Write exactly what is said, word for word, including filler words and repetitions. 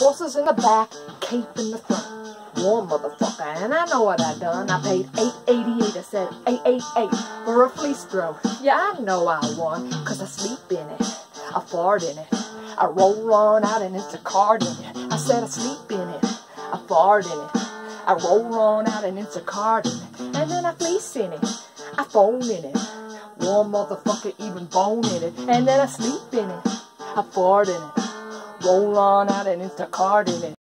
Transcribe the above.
Horses in the back, cape in the front. Warm motherfucker, and I know what I done. I paid eight eighty-eight. I said eight eight eight for a fleece throw. Yeah, I know I won, cause I sleep in it, I fart in it, I roll on out and Instacart in it. I said I sleep in it, I fart in it, I roll on out and Instacart in it, and then I fleece in it, I phone in it, warm motherfucker, even bone in it, and then I sleep in it, I fart in it, roll on out and Instacart in it.